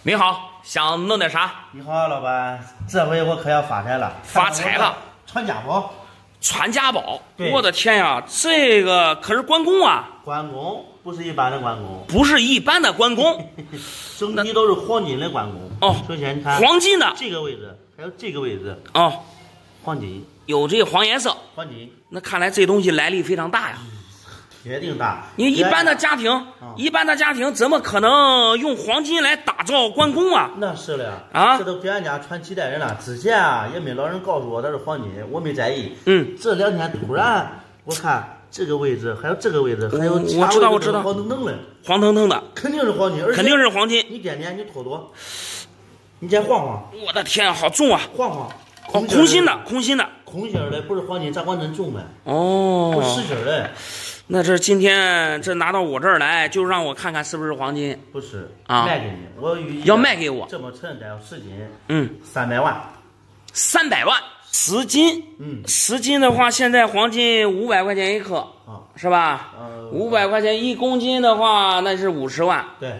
你好，想弄点啥？ 你好，老板，这回我可要发财了！ 发财了！ 传家宝， 传家宝！我的天呀，这个可是关公啊！ 关公不是一般的关公， 不是一般的关公， 整体都是黄金的关公。 哦， 首先你看黄金的这个位置，还有这个位置， 哦， 黄金， 有这个黄颜色。 黄金， 那看来这东西来历非常大呀。 铁定大。 你一般的家庭，一般的家庭怎么可能用黄金来打造关公啊？ 那是了啊， 这都别人家传几代人了。之前啊，也没老人告诉我它是黄金，我没在意。这2天突然我看这个位置，还有这个位置，还有其他位置我知道， 黄腾腾的， 黄腾腾的， 肯定是黄金，而且肯定是黄金。 你点点，你拖拖，你先晃晃。 我的天啊，好重啊！ 晃晃。 空心的，空心的， 空心的，不是黄金，咋管能重呗？ 哦， 不实心的。 那这今天这拿到我这儿来，就让我看看是不是黄金？ 不是啊， 卖给你，我要卖给我。 这么沉得要10斤 ，300 万 ，300万，10斤，10斤的话，现在黄金500块钱1克，是吧？500块钱1公斤的话，那是50万。 对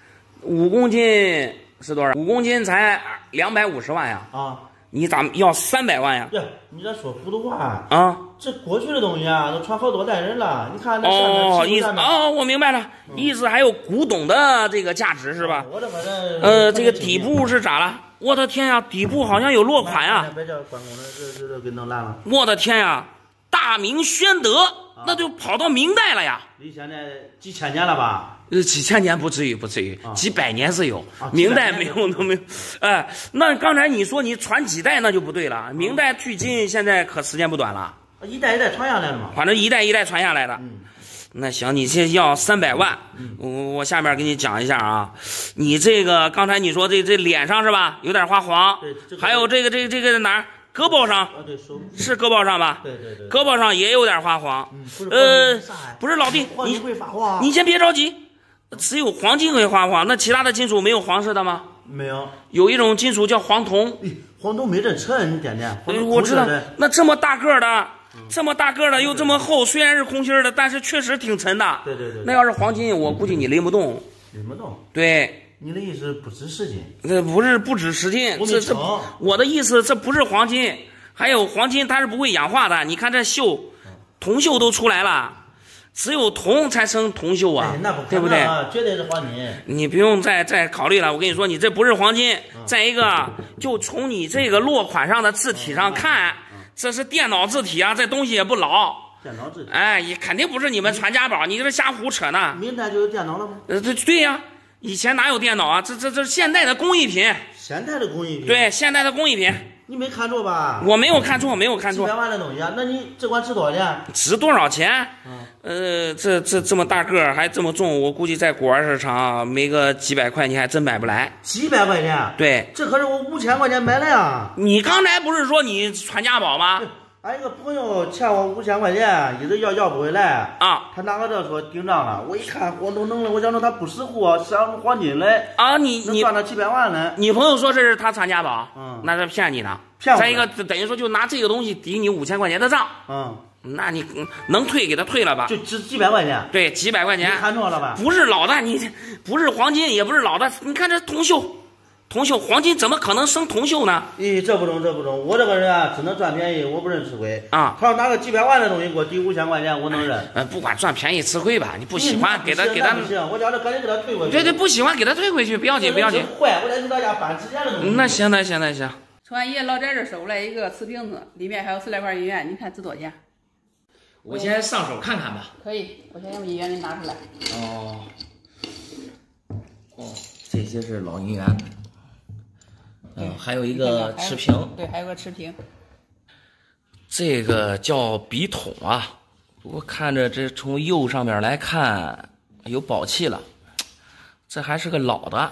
，5公斤是多少？5公斤才250万呀！啊。你咋要300万呀？ 呀，你这说糊涂话啊！ 这过去的东西啊，都传好多代人了。你看那上面意思我明白了，意思还有古董的这个价值是吧？ 我这反正这个底部是咋了？我的天呀，底部好像有落款呀！ 别叫关公了，这给弄烂了。 我的天呀，大明宣德，那就跑到明代了呀！ 离现在几千年了吧？ 几千年不至于，几百年是有，明代没有都没有。哎，那刚才你说你传几代那就不对了，明代距今现在可时间不短了， 一代一代传下来的嘛。 反正一代一代传下来的。那行，你这要300万，我下面给你讲一下啊。你这个刚才你说这脸上是吧，有点发黄，还有这个哪儿？胳膊上，是胳膊上吧？ 对， 胳膊上也有点发黄。不是老弟，你先别着急。只有黄金会发黄，那其他的金属没有黄色的吗？ 没有， 有一种金属叫黄铜。 黄铜没这沉，你点点。 我知道。那这么大个的，又这么厚，虽然是空心的，但是确实挺沉的。 对。 那要是黄金，我估计你拎不动。 拎不动。 对。 你的意思不止10斤？ 不止10斤。我的意思这不是黄金，还有黄金它是不会氧化的。你看这锈，铜锈都出来了。只有铜才生铜锈啊， 那不可能， 对不对？ 绝对是黄金。 你不用再考虑了，我跟你说，你这不是黄金。再一个，就从你这个落款上的字体上看，这是电脑字体啊，这东西也不老。 电脑字体。 哎，也肯定不是你们传家宝，你这瞎胡扯呢。 明代就有电脑了吗？ 对呀，以前哪有电脑啊？这是现代的工艺品。 现代的工艺品。 对，现代的工艺品。 你没看错吧？ 我没有看错。 几百万的东西啊，那你这管值多少钱？ 值多少钱？这么大个儿还这么重，我估计在古玩市场没个几百块你还真买不来。 几百块钱？ 对， 这可是我5000块钱买的呀。 你刚才不是说你传家宝吗？ 俺一个朋友欠我5000块钱，一直要不回来啊。 他拿个这说顶账了，我一看黄铜能了，我想说他不识货，想黄金嘞啊。你赚了几百万呢？ 你朋友说这是他传家宝，那是骗你的。再一个，等于说就拿这个东西抵你5000块钱的账，那你能退给他退了吧？ 就值几百块钱。 对，几百块钱。 你看错了吧？ 不是老的，你不是黄金，也不是老的，你看这铜锈，黄金怎么可能生铜锈呢？ 这不中，我这个人啊，只能赚便宜，我不认吃亏啊。他要拿个几百万的东西给我抵5000块钱，我能认。 不管赚便宜吃亏吧，你不喜欢给他。 不行，我叫他赶紧给他退回去。 对，不喜欢给他退回去，不要紧。 坏，我得去他家搬之前的东西。 那行。 从俺爷爷老宅这收过来一个瓷瓶子，里面还有10来块银元，你看值多少钱？ 我先上手看看吧。 可以，我先用银元给你拿出来。 这些是老银元。还有一个持瓶。 对，还有个持瓶。 这个叫笔筒啊，我看着这从釉上面来看有宝气了，这还是个老的。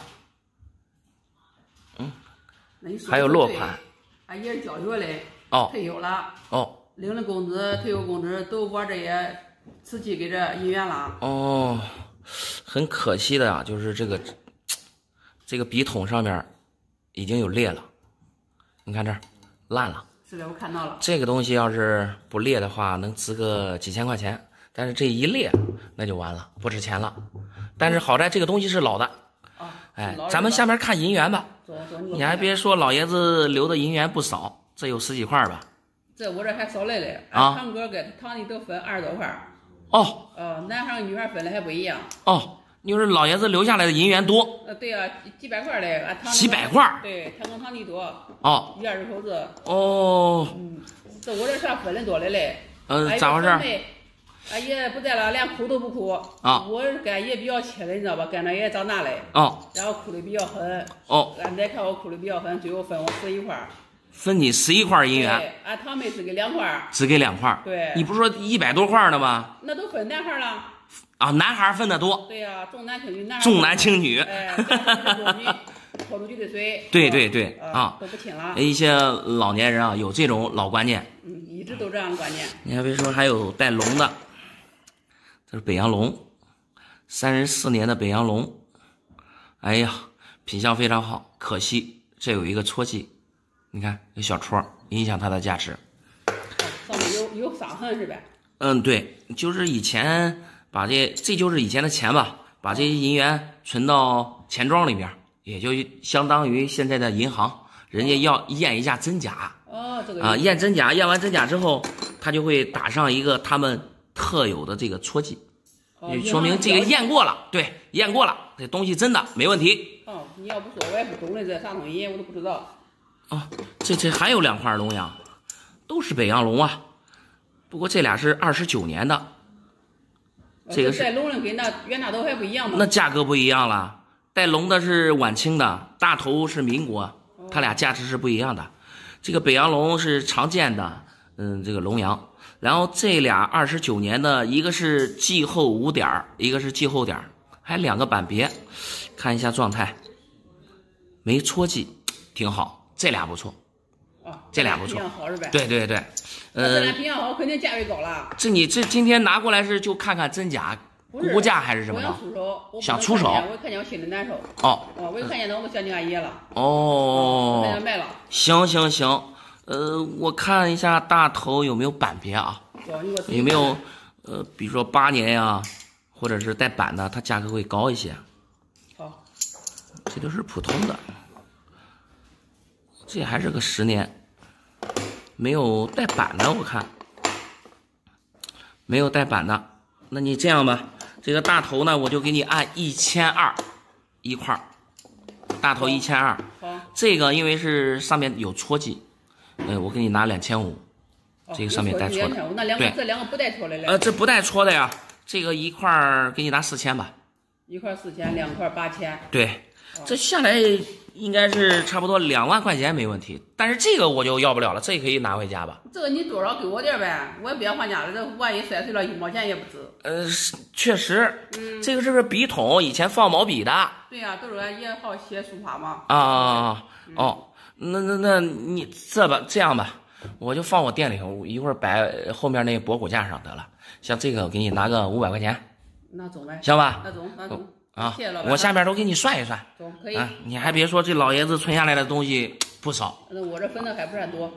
还有落款。 俺爷教学嘞，退休了。领了工资，退休工资都我这些瓷器给这银元了。 很可惜的啊，就是这个笔筒上面已经有裂了，你看这儿烂了。 是的，我看到了。 这个东西要是不裂的话，能值个几千块钱，但是这一裂那就完了，不值钱了。但是好在这个东西是老的， 哎，咱们下面看银元吧。你还别说，老爷子留的银元不少，这有10几块吧？ 这我这还少来嘞。堂哥跟堂弟都分20多块。 哦。 男孩女孩分的还不一样。 哦，就是老爷子留下来的银元多。 对啊，几百块嘞。 几百块。 对，他跟堂弟多。 哦。 1、20口子。 哦。 这我这算分的多了嘞。 咋回事？ 俺爷不在了，连哭都不哭。我跟俺爷比较亲的，你知道吧？跟俺爷长大嘞。然后哭的比较狠。俺奶看我哭的比较狠，最后分我11块。 分你11块银元。 对，俺堂妹只给2块。 只给2块。 对。 你不是说100多块呢吗？ 那都分男孩了。 男孩分的多。 对呀，重男轻女。 重男轻女。 泼出去的水。 对。 都不亲了。 一些老年人有这种老观念。 一直都这样的观念。 你还别说，还有带龙的。这是北洋龙，34年的北洋龙，哎呀，品相非常好，可惜这有一个戳记，你看有小戳，影响它的价值。 上面有伤痕是吧？ 对，就是以前把这就是以前的钱吧，把这些银元存到钱庄里边，也就相当于现在的银行，人家要验一下真假。 这个验真假，验完真假之后，他就会打上一个他们特有的这个戳记，说明这个验过了，对，验过了，这东西真的没问题。 你要不说我也不懂的，这啥东西我都不知道。 这还有2块龙呀，都是北洋龙啊，不过这俩是29年的，这个是带龙的跟那袁大头还不一样吗？ 那价格不一样了，带龙的是晚清的，大头是民国，它俩价值是不一样的。这个北洋龙是常见的，这个龙羊。然后这俩29年的，一个是季后5点，一个是季后点，还2个板别，看一下状态，没戳记，挺好，这俩不错。这俩不错。 品相好是吧？ 对。 这俩品相好，肯定价位高了。 你今天拿过来是就看看真假，估价还是什么的？想出手。 我看见我心里难受。我一看见他我都想起俺爷了。 我想卖了。 行。我看一下大头有没有板别啊？有没有比如说8年呀，或者是带板的，它价格会高一些。这都是普通的，这还是个10年，没有带板的，我看没有带板的。那你这样吧，这个大头呢，我就给你按1200一块，大头1200。这个因为是上面有戳记。我给你拿2500，这个上面带戳的。 对，这2个不带戳的嘞。 这不带戳的呀，这个一块给你拿4000吧。 一块4000，2块8000。 对，这下来应该是差不多2万块钱没问题。但是这个我就要不了了，这个可以拿回家吧。 这个你多少给我点呗，我也不要还家了，这万一摔碎了1毛钱也不值。 确实，这个是个笔筒，以前放毛笔的。 对呀，都是俺爷好写书法嘛。 那你这样吧，我就放我店里头，一会儿摆后面那博古架上得了。像这个我给你拿个500块钱， 那中呗， 行吧？ 那中谢谢老板。我下面都给你算一算， 中可以。 你还别说，这老爷子存下来的东西不少。 那我这分的还不算多。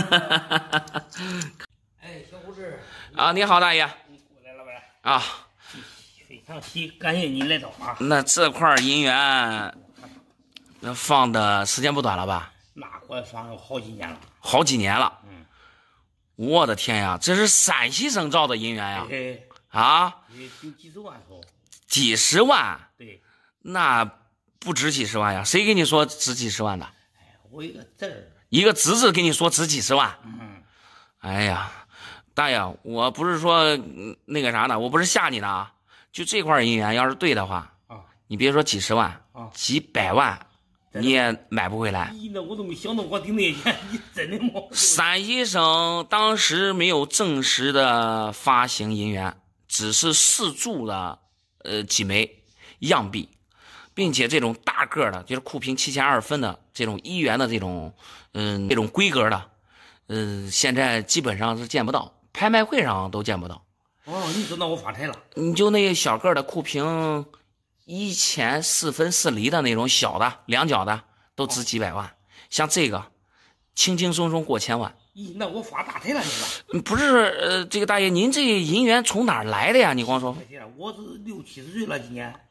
小护士你好，大爷。 你过来了呗？非常感谢你来到啊。 那这块银元，那放的时间不短了吧？ 那我放了好几年了。 好几年了。我的天呀，这是陕西省造的银元呀！ 有几十万头。 几十万？ 对。 那不值几十万呀？谁给你说值几十万的？ 我一个字儿。 一个侄子给你说值几十万？哎呀，大爷，我不是说那个啥呢，我不是吓你的啊。就这块银元要是对的话，你别说几十万，几百万。你也买不回来。 那我都没想到我顶那钱，你真的吗？ 陕西省当时没有正式的发行银元，只是试铸了几枚样币，并且这种大个的，就是库平72分的这种1元的这种这种规格的，现在基本上是见不到，拍卖会上都见不到。 你说那我发财了。 你就那小个的库平1钱4分4厘的那种小的2角的都值几百万，像这个轻轻松松过1000万。 那我发大财了你吧？ 不是这个大爷，您这银元从哪儿来的呀？你光说。 我是60、70岁了，今年。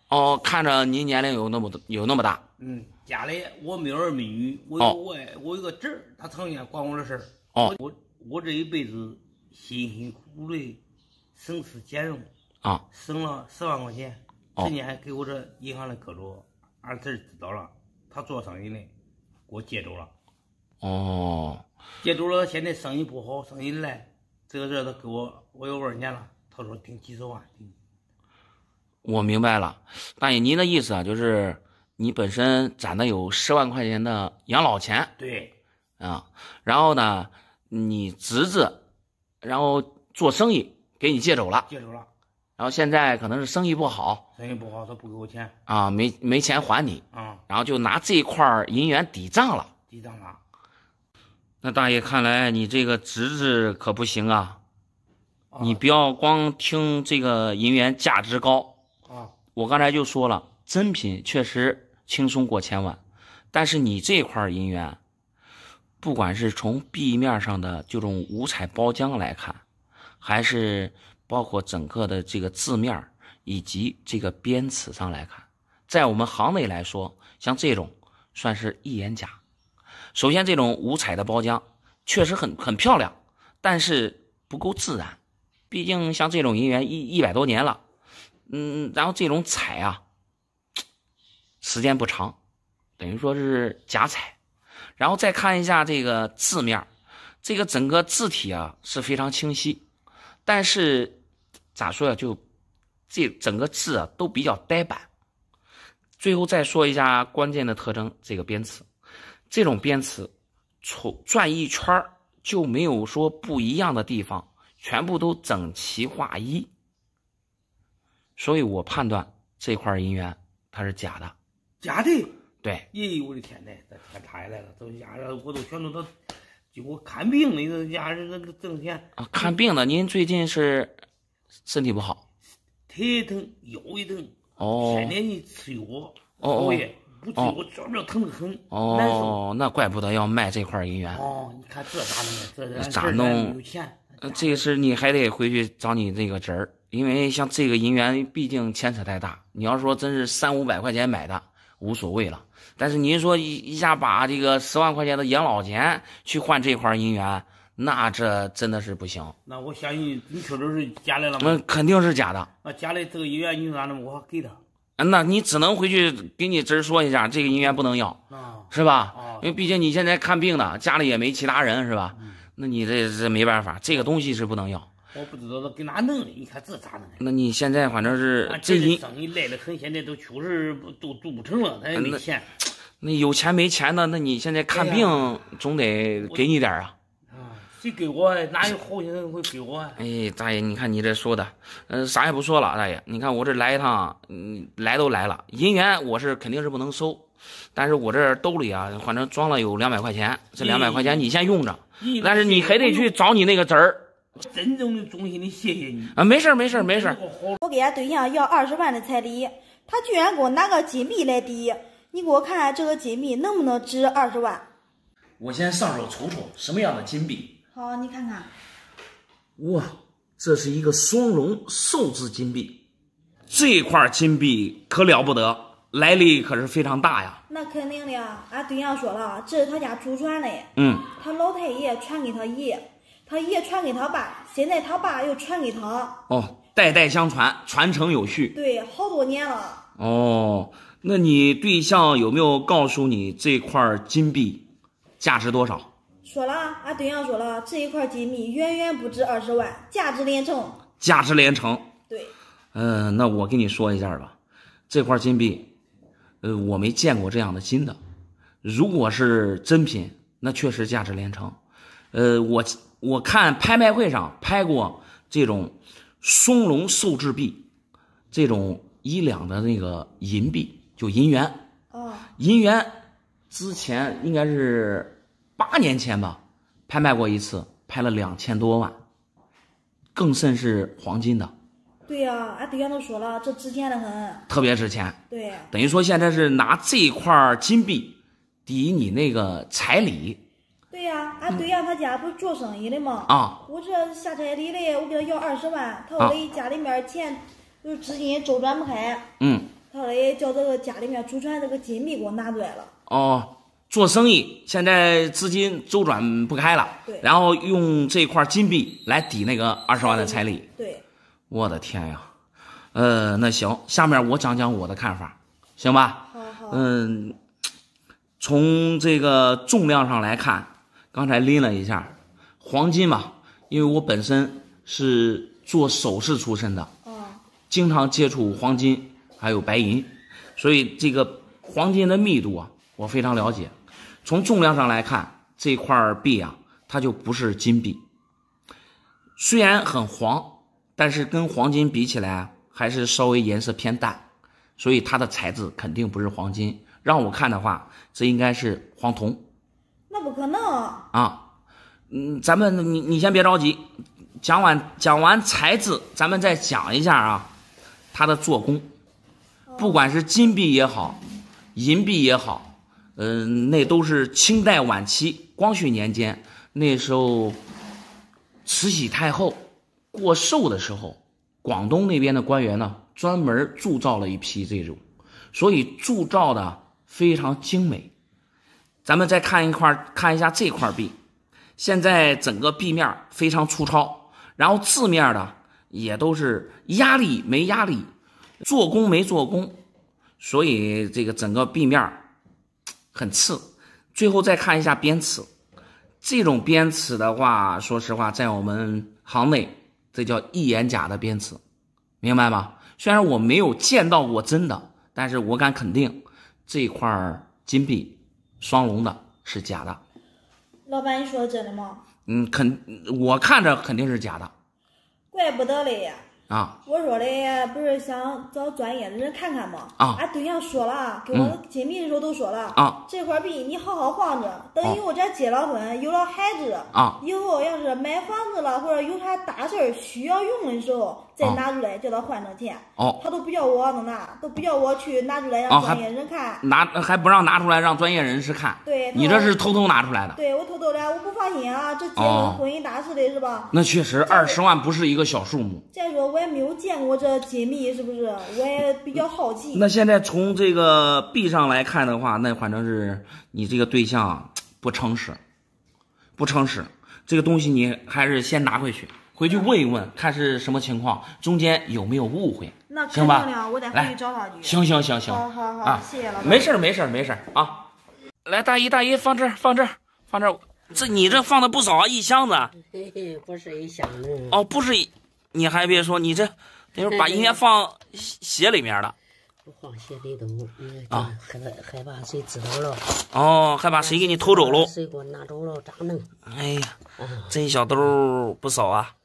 哦，看着您年龄有那么大。 家里我没儿没女，我有个侄儿，他常年管我的事儿。哦，我这一辈子辛辛苦苦的省吃俭用啊，省了10万块钱。今年还给我这银行的各种儿子知道了，他做生意的给我借走了。哦，借走了，现在生意不好，生意来，这个人他给我有2年了，他说顶几十万顶。 我明白了，大爷，您的意思啊，就是你本身攒的有10万块钱的养老钱， 对， 啊，然后呢，你侄子，然后做生意给你借走了，然后现在可能是生意不好， 他不给我钱啊，没钱还你啊，然后就拿这块银元抵账了。那大爷，看来你这个侄子可不行啊，你不要光听这个银元价值高。我刚才就说了，真品确实轻松过1000万，但是你这块银元，不管是从壁面上的这种五彩包浆来看，还是包括整个的这个字面以及这个边词上来看，在我们行内来说，像这种算是一眼假。首先，这种五彩的包浆确实很漂亮，但是不够自然，毕竟像这种银元100多年了。然后这种彩啊，时间不长，等于说是假彩。然后再看一下这个字面，这个整个字体啊是非常清晰，但是咋说呀，就这整个字啊都比较呆板。最后再说一下关键的特征，这个边词，这种边词转一圈就没有说不一样的地方，全部都整齐划一。所以我判断这块银元它是假的。 假的？ 对。 哎呦我的天呐，这他也来了，这家伙我都全都他给我看病的，这家人那个挣钱啊。看病的，您最近是身体不好？ 腿疼，腰一疼。哦。天天你吃药，熬夜，不吃药专门疼得很，难受。 那怪不得要卖这块银元。 你看这咋弄？ 这咋弄？ 没有钱。 这个是你还得回去找你这个侄儿。因为像这个银元毕竟牵扯太大，你要说真是300-500块钱买的无所谓了，但是您说一下把这个10万块钱的养老钱去换这块银元，那这真的是不行。 那我相信你确实是假的了吗？ 那肯定是假的。 那假的这个银元你咋弄？我给他。 那你只能回去给你侄儿说一下，这个银元不能要，是吧？因为毕竟你现在看病呢，家里也没其他人，是吧？那你这没办法，这个东西是不能要。 我不知道他给哪弄的，你看这咋弄的？ 那你现在反正是这生意赖得很，现在都确实都做不成了，他也没钱。 那有钱没钱的，那你现在看病总得给你点啊。 谁给我？哪有好心人会给我？ 哎，大爷，你看你这说的，啥也不说了，大爷，你看我这来一趟，来都来了，银元我是肯定是不能收，但是我这兜里啊，反正装了有200块钱，这200块钱你先用着，但是你还得去找你那个侄儿。 真正的衷心的谢谢你啊！没事。 我给俺对象要20万的彩礼，他居然给我拿个金币来抵，你给我看看这个金币能不能值20万？ 我先上手瞅瞅什么样的金币。 好，你看看。 哇，这是一个双龙寿字金币，这块金币可了不得，来历可是非常大呀。 那肯定的，俺对象说了，这是他家祖传的。他老太爷传给他爷。他爷传给他爸，现在他爸又传给他。 代代相传，传承有序。 对，好多年了。 那你对象有没有告诉你这块金币价值多少？ 说了，俺对象说了，这一块金币远远不止20万，价值连城。 价值连城。 对。 那我跟你说一下吧，这块金币，我没见过这样的金的。如果是真品，那确实价值连城。我看拍卖会上拍过这种双龙寿制币，这种1两的那个银币，就银元。银元之前应该是8年前吧，拍卖过一次，拍了2000多万，更甚是黄金的。 对呀，俺对象都说了，这值钱的很， 特别值钱。 对， 等于说现在是拿这块金币抵你那个彩礼。 对呀，俺对象他家不是做生意的吗？我这下彩礼嘞，我给他要20万，他说的家里面钱就是资金周转不开。 他嘞叫这个家里面祖传这个金币给我拿出来了。 哦，做生意现在资金周转不开了， 对， 然后用这块金币来抵那个20万的彩礼。 对， 我的天呀！那行，下面我讲讲我的看法，行吧？ 好。 从这个重量上来看，刚才拎了一下黄金嘛，因为我本身是做首饰出身的，经常接触黄金还有白银，所以这个黄金的密度啊，我非常了解。从重量上来看，这块币啊，它就不是金币，虽然很黄，但是跟黄金比起来还是稍微颜色偏淡，所以它的材质肯定不是黄金。让我看的话，这应该是黄铜。 那不可能啊！咱们你先别着急，讲完材质，咱们再讲一下啊，它的做工。不管是金币也好，银币也好，那都是清代晚期光绪年间，那时候慈禧太后过寿的时候，广东那边的官员呢，专门铸造了一批这种，所以铸造的非常精美。咱们再看一下这块币，现在整个币面非常粗糙，然后字面的也都是压力没压力，做工没做工，所以这个整个币面很次。最后再看一下边齿，这种边齿的话，说实话，在我们行内这叫一眼假的边齿，明白吗？虽然我没有见到过真的，但是我敢肯定这块金币双龙的是假的。 老板，你说的真的吗？ 我看着肯定是假的。 怪不得嘞呀！ 我说嘞，不是想找专业的人看看吗？ 俺对象说了，给我金币的时候都说了，这块币你好好放着，等以后咱结了婚，有了孩子，以后要是买房子了或者有啥大事需要用的时候，再拿出来叫他换成钱。他都不叫我能拿，都不叫我去拿出来让专业人看， 还不让拿出来让专业人士看。 对， 你这是偷偷拿出来的。 对，我偷偷的，我不放心啊，这结婚姻大事的是吧？ 那确实20万不是一个小数目。 再说我也没有见过这金币，是不是？我也比较好奇。 那现在从这个币上来看的话，那反正是你这个对象不诚实，这个东西你还是先拿回去问一问，看是什么情况，中间有没有误会。 那行吧，我得回去找他去。 行， 好，谢谢老板。 没事啊。来，大姨放这儿。这你这放的不少啊，一箱子。 不是一箱子。 不是，你还别说，你这等会儿把应该放鞋里面的。 不放鞋里头，害怕谁知道了。 害怕谁给你偷走喽？ 谁给我拿走了？咋弄？ 哎呀，这一小兜不少啊。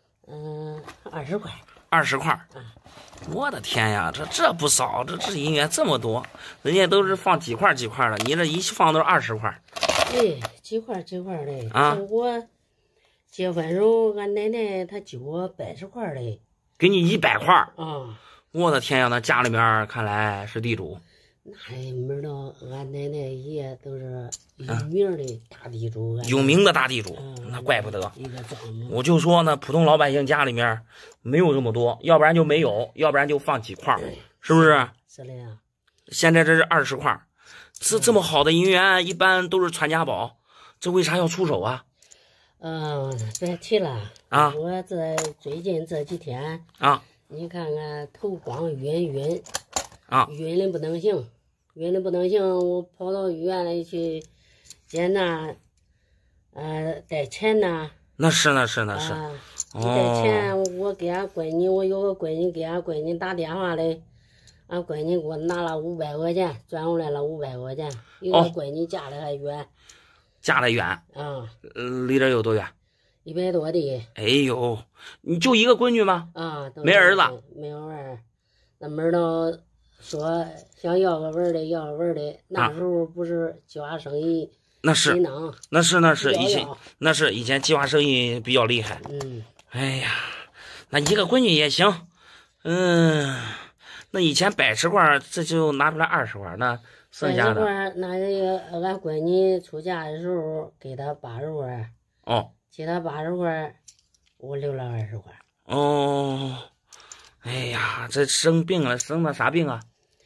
20块。 20块。我的天呀，这不少，这应该这么多，人家都是放几块的，你这一放都是20块。 几块的我结婚时候，俺奶奶她给我80块的， 给你100块。我的天呀，那家里面看来是地主。 那也没知道，俺奶奶爷都是有名的大地主。 有名的大地主，那怪不得。我就说呢，普通老百姓家里面没有这么多，要不然就没有，要不然就放几块，是不是？ 是的呀。 现在这是20块，这么好的银元，一般都是传家宝，这为啥要出手啊？ 别提了我这最近这几天你看看头光晕晕的不能行，我跑到医院里去检查，带钱呐。 那是。带钱，我给俺闺女，我有个闺女给俺闺女打电话嘞，俺闺女给我拿了500块钱，转过来了500块钱。有个闺女家里还远。 家里远离这有多远 ？100多的。 哎呦，你就一个闺女吗？没儿子。 没有儿。那门道说想要个文的，那时候不是计划生育。 那是以前计划生育比较厉害。哎呀，那一个闺女也行。那以前100块，这就拿出来20块，那剩下的。 那个俺闺女出嫁的时候给她80块。给她80块，我留了20块。 哎呀，这生病了，生的啥病啊？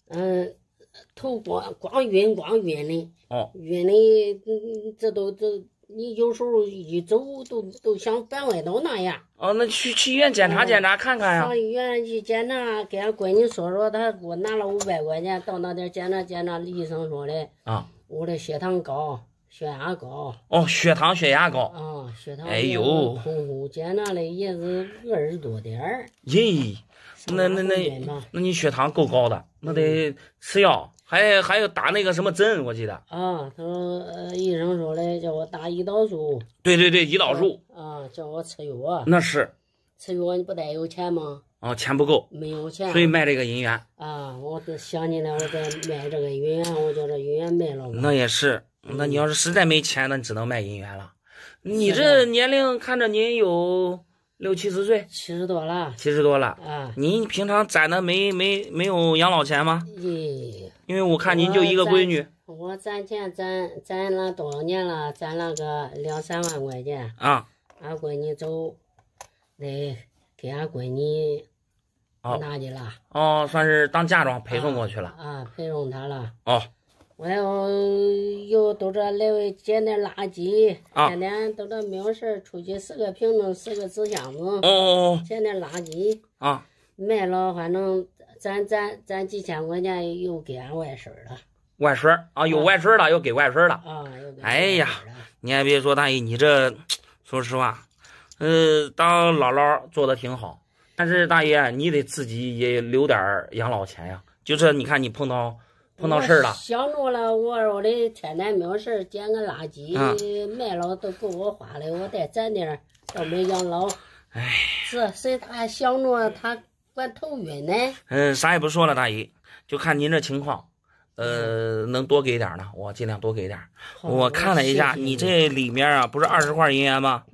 头光晕的。 哦。 晕的，这你有时候一走都像搬歪倒那样。 哦，那去医院检查检查看看呀。 上医院去检查，给俺闺女说，他给我拿了500块钱，到那点检查，医生说的啊， 我的血糖高。血压高哦，血糖血压高啊，血糖哎呦， 空腹检查的也是20多点儿。 耶，那你血糖够高的，那得吃药，还有打那个什么针，我记得。 啊，他说医生说的叫我打胰岛素。 对，胰岛素。 啊，叫我吃药。 那是。 吃药你不得有钱吗？ 哦，钱不够， 没有钱， 所以卖这个银元。 啊，我想起来，我再卖这个银元，我叫这银元卖了。 那也是。那你要是实在没钱，那你只能卖银元了。你这年龄看着您有60、70岁 ，70多了 ，70多了啊！ 您平常攒的没有养老钱吗？因为我看您就一个闺女。 我攒钱攒了多少年了？攒了个2、3万块钱啊！ 俺闺女走，得给俺闺女拿去了。 哦，算是当嫁妆陪送过去了。 啊，陪送她了。 哦。 我又都这来回捡点垃圾，天天都这没有事出去拾个瓶子，拾个纸箱子，捡点垃圾啊， 卖了，反正攒几千块钱，又给俺外甥了。 外甥啊，有外甥了，又给外甥了。 啊，又给。 哎呀，你还别说，大姨，你这说实话，当姥姥做的挺好，但是大爷，你得自己也留点养老钱呀。就是你看你碰到事儿了， 想着了，我的天天没有事捡个垃圾，卖了都够我花的，我再攒点，要没养老。 哎， 是谁他还想着他管头晕呢？ 啥也不说了，大姨，就看您这情况，能多给点呢，我尽量多给点。我看了一下，你这里面啊，不是20块银元吗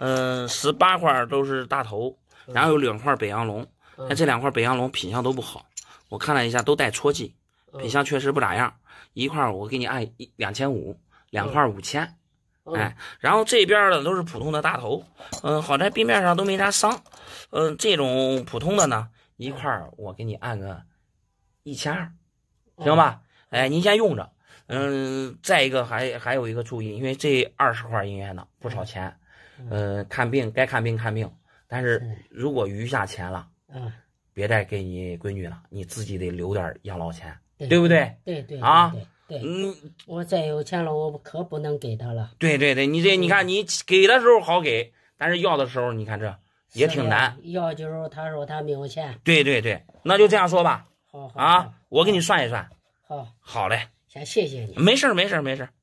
？18块都是大头，然后有2块北洋龙，那这2块北洋龙品相都不好，我看了一下，都带戳记。品相确实不咋样，一块我给你按2500，2块5000，哎，然后这边的都是普通的大头，好在壁面上都没啥伤，这种普通的呢，一块我给你按个1200，行吧？哎，您先用着，再一个还有一个注意，因为这20块银元呢不少钱，看病该看病看病，但是如果余下钱了，别再给你闺女了，你自己得留点养老钱。对不对？ 对啊， 我再有钱了，我可不能给他了。 对，你看你给的时候好给，但是要的时候你看这也挺难。 要就是他说他没有钱。 对，那就这样说吧。 好啊，我给你算一算。 好嘞， 先谢谢你。 没事。